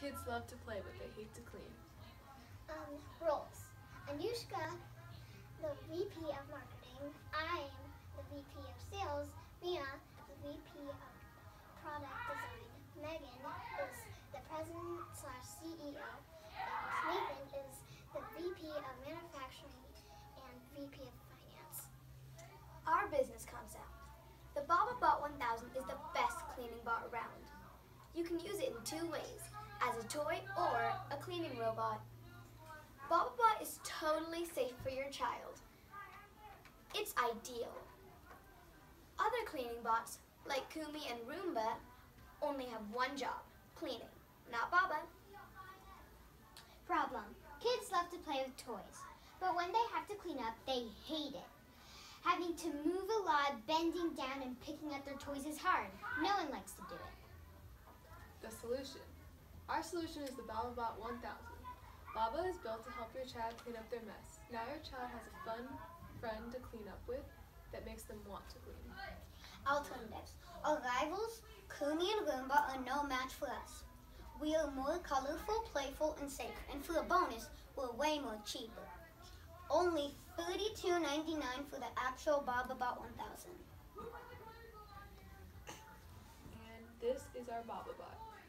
kids love to play but they hate to clean? Roles. Anushka, the VP of Marketing. I'm the VP of Sales. Mia, the VP of Product Design. Megan is the President / CEO. And Nathan is the VP of Manufacturing and VP of Finance. Our business concept. The BabaBot 1000 is the best cleaning bot around. You can use it in two ways, as a toy or a cleaning robot. BabaBot is totally safe for your child. It's ideal. Other cleaning bots, like Kumi and Roomba, only have one job, cleaning, not Baba. Problem. Kids love to play with toys, but when they have to clean up, they hate it. Having to move a lot, bending down, and picking up their toys is hard. No one likes to do it. The solution. Our solution is the BabaBot 1000. Baba is built to help your child clean up their mess. Now your child has a fun friend to clean up with that makes them want to clean. Alternatives. Our rivals, Kumi and Roomba, are no match for us. We are more colorful, playful, and safer. And for a bonus, we're way more cheaper. Only $32.99 for the actual BabaBot 1000. And this is our BabaBot.